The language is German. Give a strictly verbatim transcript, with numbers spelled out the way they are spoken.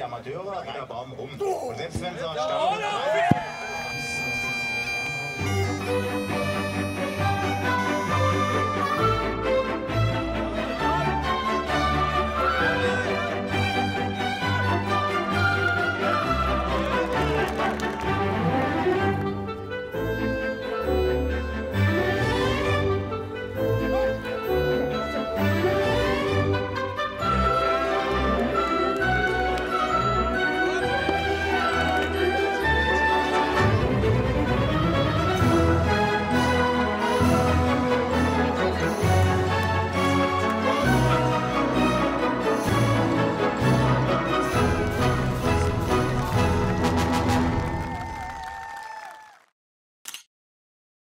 Amateure rein der Baum rum. Und selbst wenn sie Stamm